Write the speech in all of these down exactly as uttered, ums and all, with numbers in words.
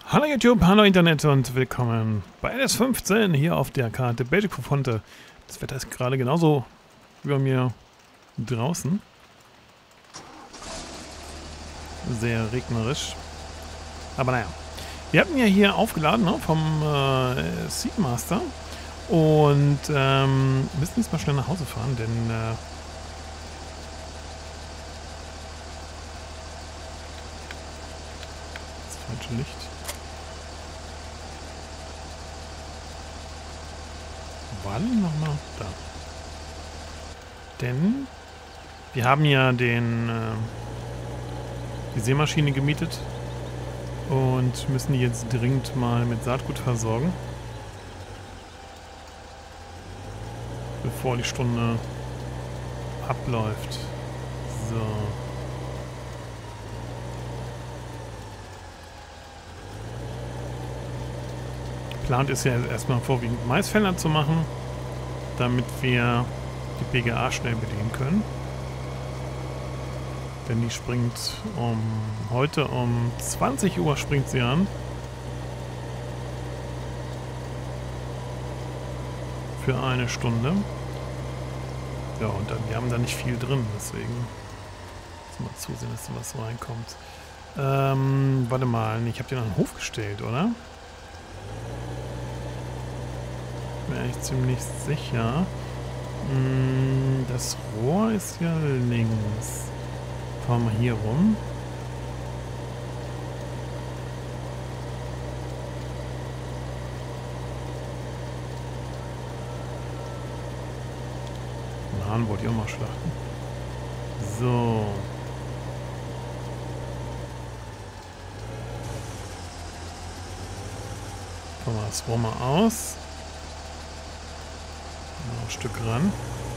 Hallo YouTube, hallo Internet und willkommen bei L S fünfzehn hier auf der Karte Belgique Profonte. Das Wetter ist gerade genauso wie bei mir draußen. Sehr regnerisch. Aber naja, wir hatten ja hier aufgeladen, ne, vom äh, Seamaster und ähm, müssen jetzt mal schnell nach Hause fahren, denn äh, das falsche Licht. War denn nochmal da? Denn wir haben ja den äh, die Sämaschine gemietet und müssen die jetzt dringend mal mit Saatgut versorgen, bevor die Stunde abläuft. So. Geplant ist ja erstmal vorwiegend Maisfelder zu machen, damit wir die P G A schnell bedienen können. Denn die springt um heute um zwanzig Uhr springt sie an. Für eine Stunde. Ja, und dann, wir haben da nicht viel drin, deswegen müssen wir zusehen, dass da was reinkommt. Ähm, warte mal, ich habe den an den Hof gestellt, oder? Bin mir eigentlich ziemlich sicher. Das Rohr ist ja links. Fahren wir hier rum. Den Hahn wollte ich auch mal schlachten. So. Fahren wir das Rohr mal aus. Noch ein Stück ran.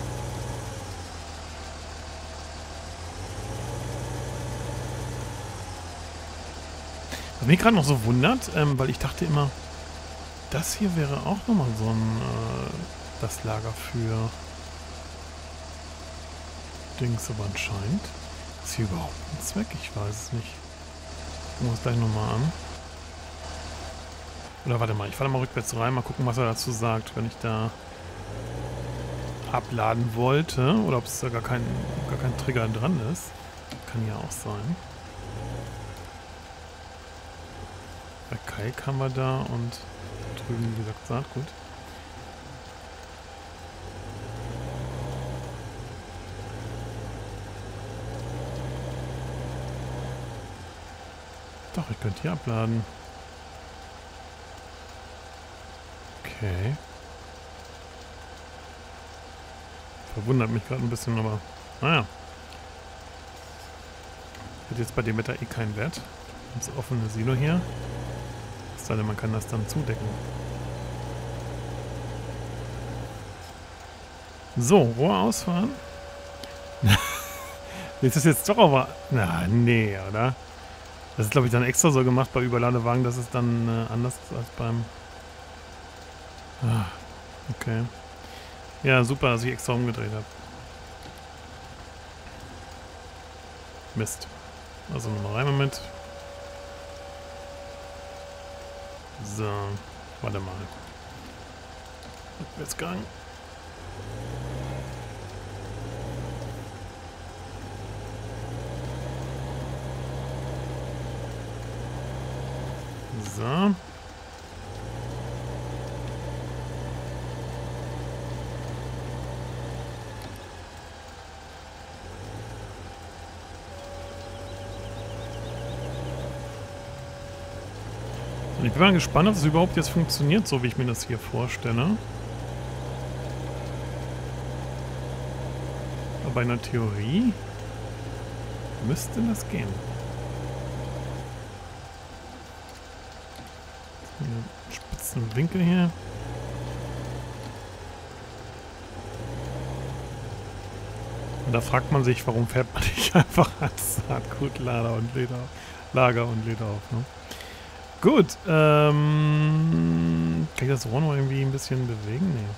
Was mich gerade noch so wundert, ähm, weil ich dachte immer, das hier wäre auch nochmal so ein äh, das Lager für Dings, aber anscheinend ist hier überhaupt ein Zweck, ich weiß es nicht. Gucken wir uns gleich nochmal an. Oder warte mal, ich fahre mal rückwärts rein, mal gucken, was er dazu sagt, wenn ich da abladen wollte. Oder ob es da gar kein, gar kein Trigger dran ist. Kann ja auch sein. Bei Kalk haben wir da und drüben, wie gesagt, Saatgut. Doch, ich könnte hier abladen. Okay. Verwundert mich gerade ein bisschen, aber naja. Hat jetzt bei dem Wetter eh keinen Wert. Das offene Silo hier. Es sei denn, man kann das dann zudecken. So, Rohr ausfahren. Ist das jetzt doch aber... Na, nee, oder? Das ist, glaube ich, dann extra so gemacht bei Überladewagen, dass es dann äh, anders ist als beim... Ah, okay. Ja, super, dass ich extra umgedreht habe. Mist. Also nochmal rein mit. So, warte mal. Rückwärtsgang. So. Ich bin mal gespannt, ob es überhaupt jetzt funktioniert, so wie ich mir das hier vorstelle. Aber in der Theorie müsste das gehen. Hier, spitzen Winkel hier. Und da fragt man sich, warum fährt man nicht einfach als Saatgutlager und Leder, Lager und Leder auf, ne? Gut, ähm, kann ich das Rohr noch irgendwie ein bisschen bewegen? Nee.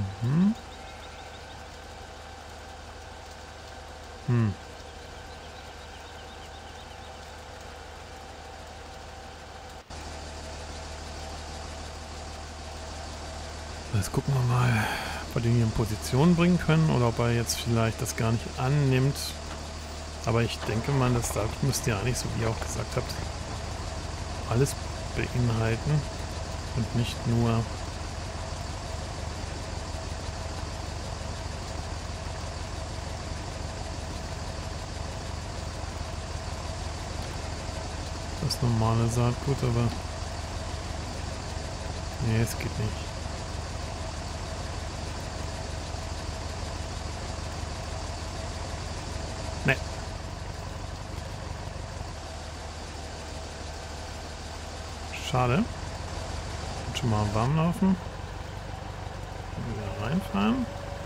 Mhm. Hm. jetzt gucken wir mal, ob wir den hier in Position bringen können oder ob er jetzt vielleicht das gar nicht annimmt. Aber ich denke mal, das müsste ja eigentlich, so wie ihr auch gesagt habt, alles beinhalten und nicht nur das normale Saatgut, aber nee, es geht nicht. Nee. Schade. Und schon mal warm laufen. Wieder reinfahren.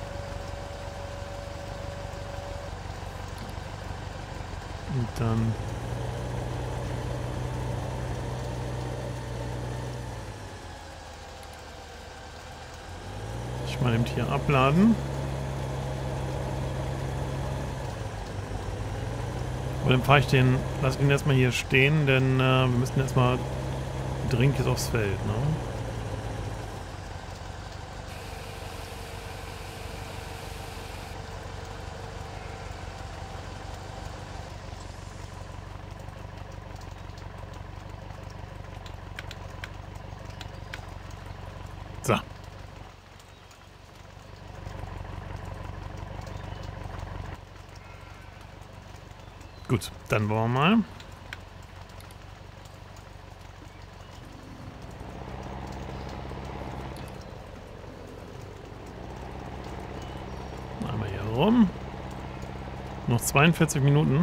Und dann ich mal eben hier abladen. Und dann fahre ich den, lasse ich ihn erstmal hier stehen, denn äh, wir müssen erstmal dringend jetzt aufs Feld, ne? So. Gut, dann wollen wir mal. Einmal hier rum. Noch zweiundvierzig Minuten.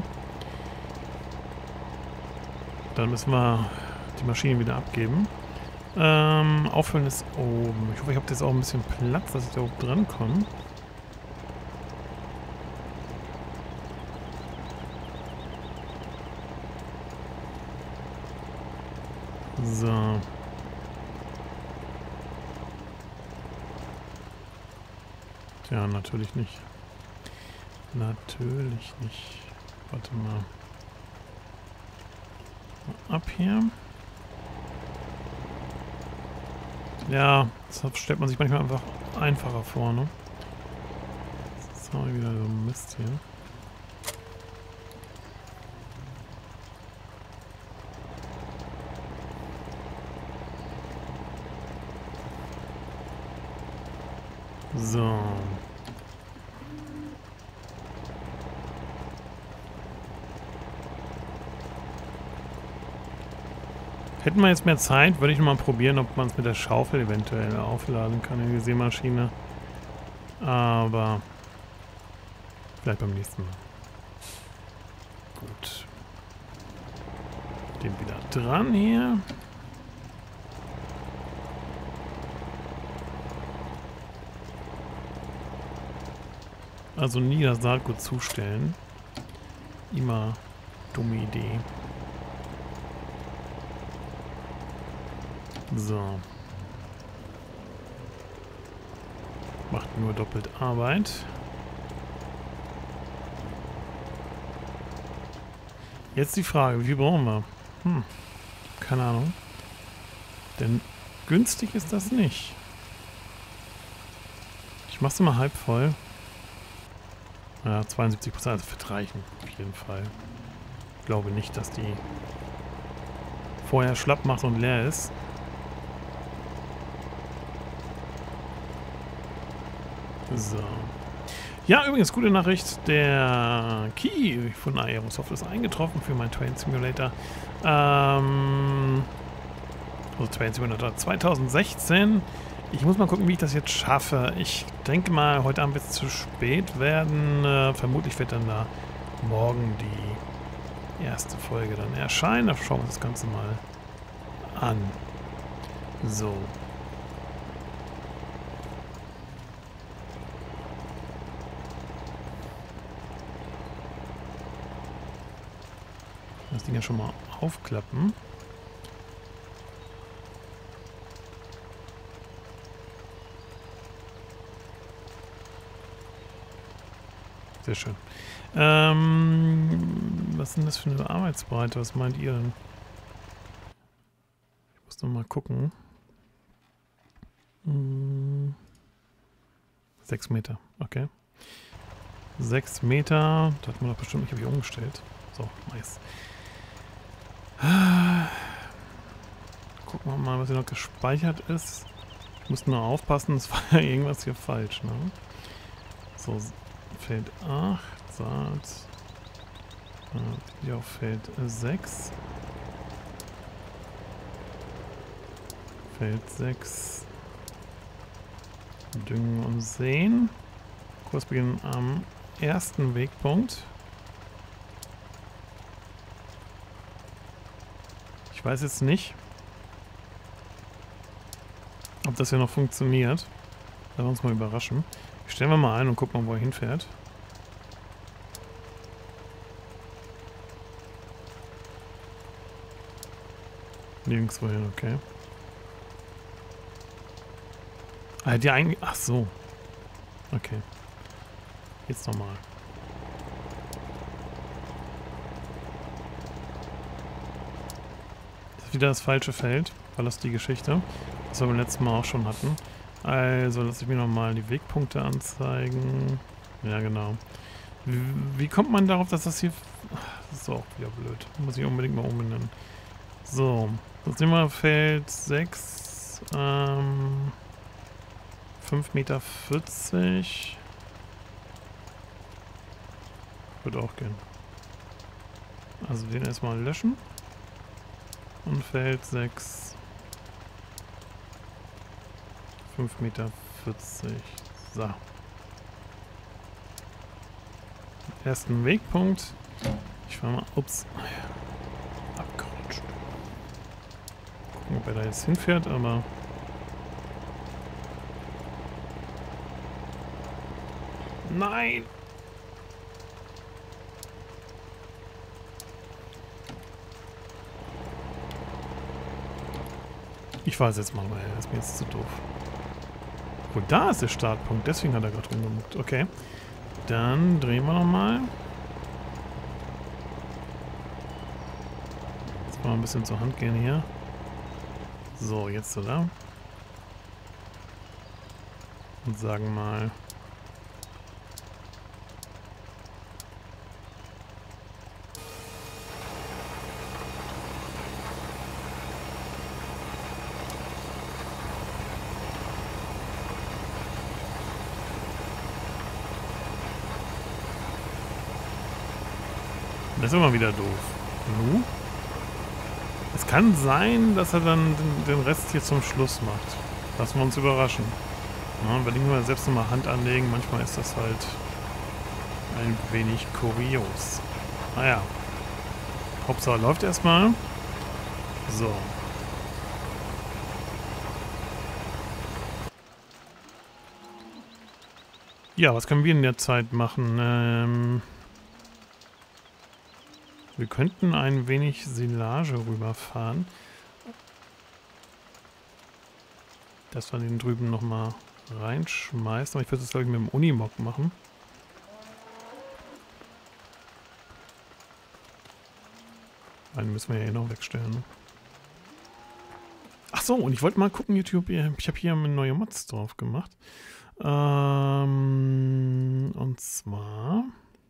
Dann müssen wir die Maschine wieder abgeben. Ähm, auffüllen ist oben. Ich hoffe, ich habe jetzt auch ein bisschen Platz, dass ich da oben dran komme. So. Tja, natürlich nicht. Natürlich nicht. Warte mal. Mal ab hier. Ja, das stellt man sich manchmal einfach einfacher vor, ne? Jetzt haben wir wieder so Mist hier. So. Hätten wir jetzt mehr Zeit, würde ich noch mal probieren, ob man es mit der Schaufel eventuell aufladen kann in die Sämaschine. Aber vielleicht beim nächsten Mal. Gut. Den wieder dran hier. Also nie das Saatgut zustellen. Immer dumme Idee. So. Macht nur doppelt Arbeit. Jetzt die Frage, wie viel brauchen wir? Hm, keine Ahnung. Denn günstig ist das nicht. Ich mach's immer halb voll. Ja, zweiundsiebzig Prozent, also wird reichen, auf jeden Fall. Ich glaube nicht, dass die vorher schlapp macht und leer ist. So. Ja, übrigens, gute Nachricht. Der Key von Aerosoft ist eingetroffen für meinen Train Simulator. Ähm, also Train Simulator zwanzig sechzehn. Ich muss mal gucken, wie ich das jetzt schaffe. Ich denke mal, heute Abend wird es zu spät werden. Äh, vermutlich wird dann da morgen die erste Folge dann erscheinen. Da schauen wir uns das Ganze mal an. So. Das Ding ja schon mal aufklappen. Sehr schön. Ähm, was ist denn das für eine Arbeitsbreite? Was meint ihr denn? Ich muss noch mal gucken. Hm. Sechs Meter, okay. Sechs Meter. Das hat man doch bestimmt, ich habe hier umgestellt. So, nice. Gucken wir mal, was hier noch gespeichert ist. Ich muss nur aufpassen, es war ja irgendwas hier falsch, ne? So, Feld acht, Saat. Hier auf Feld sechs. Feld sechs. Düngen und Säen. Kursbeginn am ersten Wegpunkt. Ich weiß jetzt nicht, ob das hier noch funktioniert. Lassen wir uns mal überraschen. Stellen wir mal ein und gucken mal, wo er hinfährt. Nirgendwo hin, okay. Ah, die eigentlich. Ach so. Okay. Jetzt nochmal. Das ist wieder das falsche Feld. War das die Geschichte, was wir beim letzten Mal auch schon hatten. Also, lass ich mir nochmal die Wegpunkte anzeigen. Ja, genau. Wie, wie kommt man darauf, dass das hier... Das ist auch wieder blöd. Muss ich unbedingt mal umbenennen. So, jetzt nehmen wir Feld sechs. Ähm, fünf Meter vierzig. Würde auch gehen. Also den erstmal löschen. Und Feld sechs. fünf Meter vierzig. So. Ersten Wegpunkt. Ich fahre mal. Ups. Abgerutscht. Gucken, ob er da jetzt hinfährt, aber. Nein! Ich fahre es jetzt mal, weil das ist mir jetzt zu doof. Wo da ist der Startpunkt, deswegen hat er gerade rumgemuckt. Okay. Dann drehen wir nochmal. Jetzt mal ein bisschen zur Hand gehen hier. So, jetzt oder? Und sagen mal. Das ist immer wieder doof. Nu? Es kann sein, dass er dann den, den Rest hier zum Schluss macht. Lassen wir uns überraschen. Ja, überlegen wir selbst nochmal Hand anlegen. Manchmal ist das halt ein wenig kurios. Naja. Hauptsache läuft erstmal. So. Ja, was können wir in der Zeit machen? Ähm... Wir könnten ein wenig Silage rüberfahren. Dass wir den drüben nochmal reinschmeißen. Aber ich würde das, glaube ich, mit dem Unimog machen. Einen müssen wir ja eh noch wegstellen. Ne? Ach so, und ich wollte mal gucken, YouTube. Ich habe hier eine neue Mods drauf gemacht. Ähm, und zwar...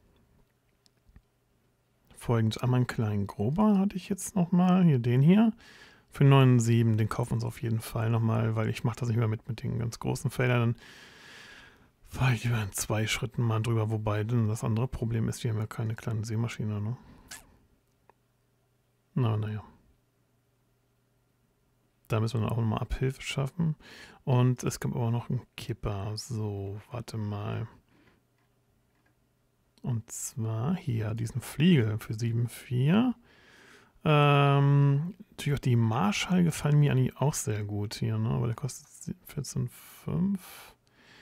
Folgendes, einmal einen kleinen Grober hatte ich jetzt nochmal, hier den hier, für neun Komma sieben, den kaufen wir uns auf jeden Fall nochmal, weil ich mache das nicht mehr mit, mit den ganz großen Feldern, dann fahre ich lieber in zwei Schritten mal drüber, wobei denn das andere Problem ist, wir haben ja keine kleine Sämaschine, ne? Na, naja. Da müssen wir dann auch nochmal Abhilfe schaffen und es gibt aber noch einen Kipper, so, warte mal. Und zwar hier, diesen Fliegel für sieben Komma vier. Ähm, natürlich auch die Marschall gefallen mir eigentlich auch sehr gut hier, ne? Aber der kostet vierzehn Komma fünf.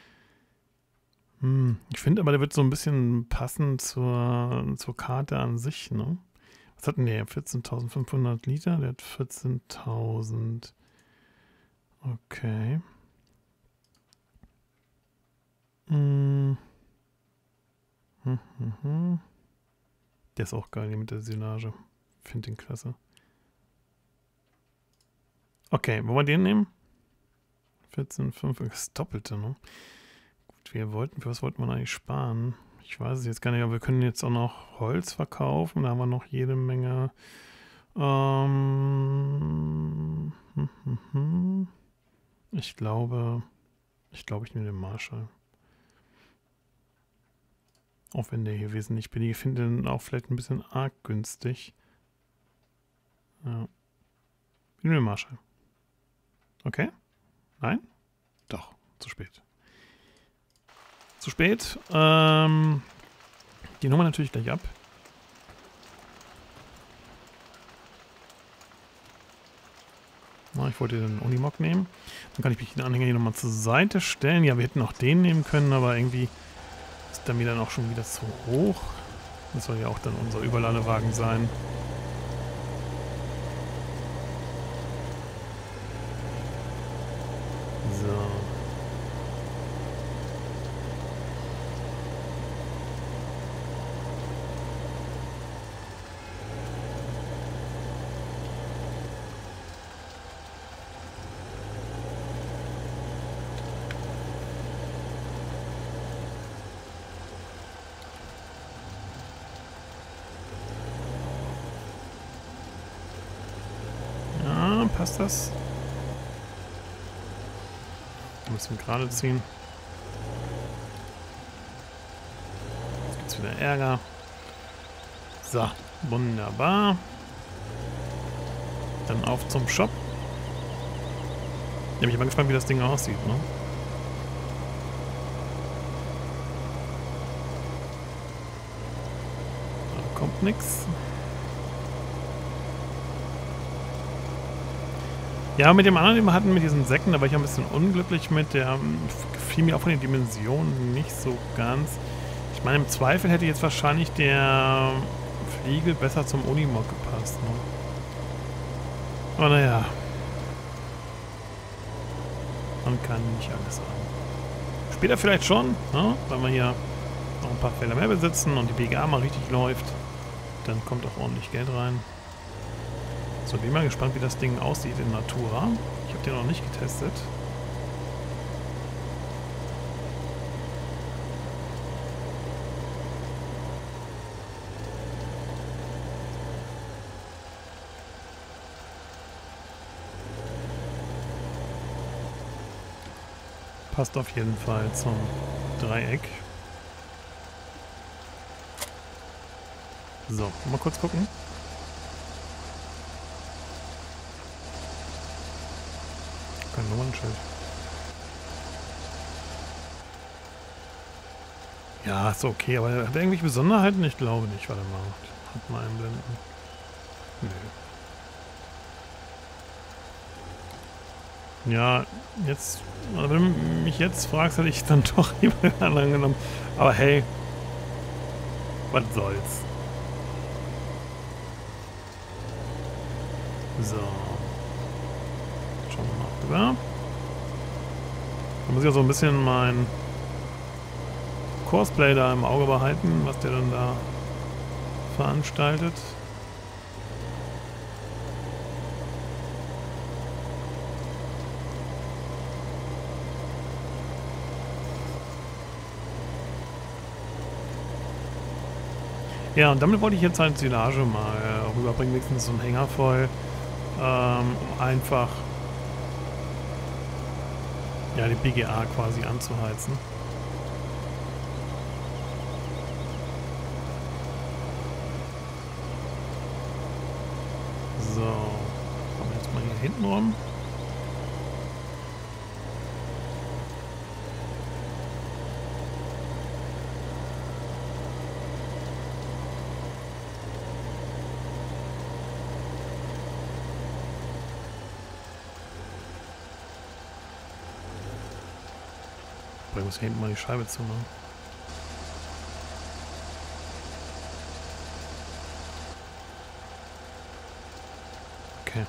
Hm, ich finde aber, der wird so ein bisschen passend zur, zur Karte an sich, ne? Was hat denn der? vierzehntausendfünfhundert Liter, der hat vierzehntausend. Okay. Hm. Hm, hm, hm. Der ist auch geil hier mit der Silage. Finde den klasse. Okay, wollen wir den nehmen? vierzehn Komma fünf, das Doppelte, ne? Gut, wir wollten, für was wollten wir eigentlich sparen? Ich weiß es jetzt gar nicht, aber wir können jetzt auch noch Holz verkaufen. Da haben wir noch jede Menge. Ähm, hm, hm, hm. Ich glaube, ich glaube, ich nehme den Marshall. Auch wenn der hier wesentlich billiger, ich finde den auch vielleicht ein bisschen arg günstig. Ja. Ich nehme den Marshall. Okay? Nein? Doch, zu spät. Zu spät. Ähm, die Nummer natürlich gleich ab. Na, ich wollte den Unimog nehmen. Dann kann ich mich den Anhänger hier nochmal zur Seite stellen. Ja, wir hätten auch den nehmen können, aber irgendwie ist der mir dann auch schon wieder zu hoch. Das soll ja auch dann unser Überladewagen sein. So. Ja, passt das? Ein bisschen gerade ziehen. Jetzt gibt's wieder Ärger. So, wunderbar. Dann auf zum Shop. Ja, bin ich mal gespannt, wie das Ding aussieht, ne? Da kommt nix. Ja, mit dem anderen, den wir hatten, mit diesen Säcken, da war ich ein bisschen unglücklich mit. Der gefiel mir auch von den Dimensionen nicht so ganz. Ich meine, im Zweifel hätte jetzt wahrscheinlich der Fliegel besser zum Unimog gepasst, ne? Aber naja. Man kann nicht alles haben. Später vielleicht schon, ne? Wenn wir hier noch ein paar Felder mehr besitzen und die B G A mal richtig läuft, dann kommt auch ordentlich Geld rein. So, bin mal gespannt, wie das Ding aussieht in Natura. Ich habe den noch nicht getestet. Passt auf jeden Fall zum Dreieck. So, mal kurz gucken. Kein Nummernschild. Ja, ist okay, aber hat er irgendwelche Besonderheiten? Ich glaube nicht. Warte mal. Hat mal einblenden. Nö. Ja, jetzt, also wenn du mich jetzt fragst, hätte ich dann doch lieber den anderen genommen. Aber hey, was soll's. So. Schauen wir mal rüber. Da muss ich ja so ein bisschen mein Cosplay da im Auge behalten, was der dann da veranstaltet. Ja, und damit wollte ich jetzt halt Silage mal äh, rüberbringen, wenigstens so einen Hänger voll, ähm, um einfach ja, die B G A quasi anzuheizen. So, kommen wir jetzt mal hier hinten rum. Ich muss hier hinten mal die Scheibe zumachen. Okay.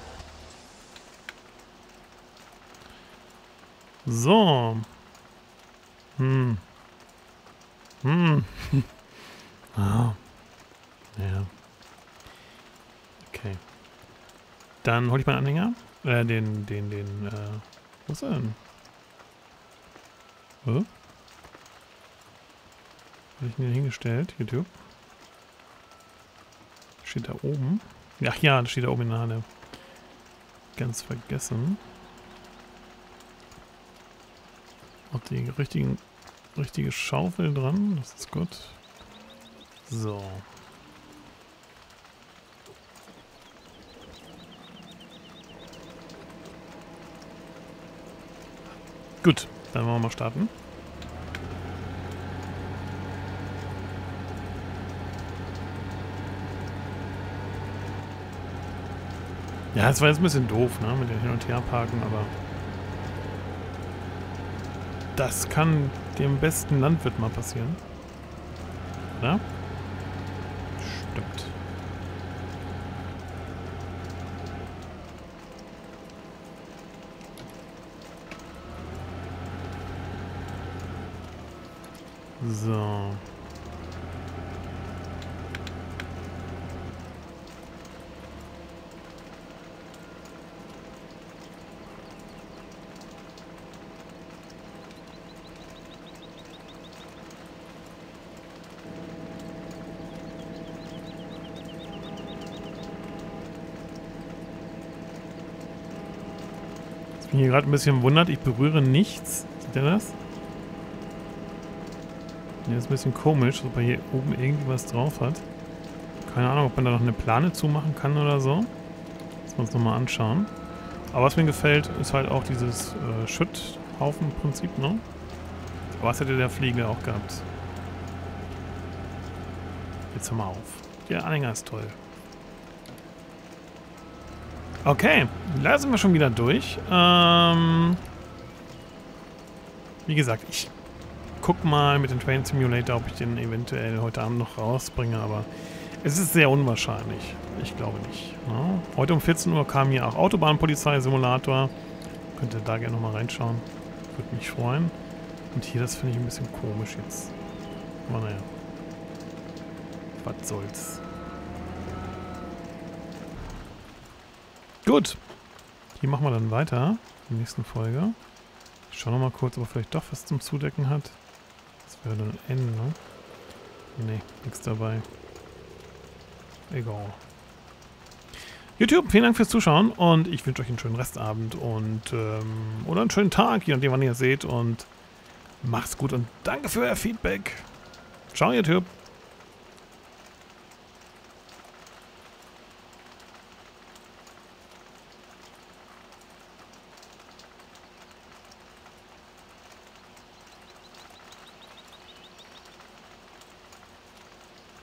So. Hm. Hm. Ah. Ja. Okay. Dann hole ich meinen Anhänger. Äh, den, den, den, äh, Wo ist er denn? Hä? Habe ich ihn hier hingestellt? YouTube. Steht da oben. Ach ja, das steht da oben in der Halle. Ganz vergessen. Auch die richtigen, richtige Schaufel dran. Das ist gut. So. Gut, dann wollen wir mal starten. Ja, es war jetzt ein bisschen doof, ne, mit dem Hin- und Herparken, aber das kann dem besten Landwirt mal passieren. Oder? Stimmt. So. Was mich hier gerade ein bisschen wundert, ich berühre nichts. Seht ihr das? Ja, ist ein bisschen komisch, ob er hier oben irgendwie was drauf hat. Keine Ahnung, ob man da noch eine Plane zumachen kann oder so. Lass uns nochmal anschauen. Aber was mir gefällt, ist halt auch dieses äh, Schütthaufen-Prinzip, ne? Aber was hätte der Flieger auch gehabt? Jetzt hör mal auf. Der Anhänger ist toll. Okay, da sind wir schon wieder durch. Ähm, wie gesagt, ich guck mal mit dem Train Simulator, ob ich den eventuell heute Abend noch rausbringe, aber es ist sehr unwahrscheinlich. Ich glaube nicht. Ne? Heute um vierzehn Uhr kam hier auch Autobahnpolizei-Simulator. Könnt ihr da gerne nochmal reinschauen. Würde mich freuen. Und hier, das finde ich ein bisschen komisch jetzt. Aber naja. Was soll's. Gut. Hier machen wir dann weiter. In der nächsten Folge. Ich schau nochmal kurz, ob er vielleicht doch was zum Zudecken hat. Das wäre dann N, ne? Ne, nichts dabei. Egal. YouTube, vielen Dank fürs Zuschauen und ich wünsche euch einen schönen Restabend und ähm, oder einen schönen Tag, je nachdem, wann ihr es seht, und macht's gut und danke für euer Feedback. Ciao, YouTube.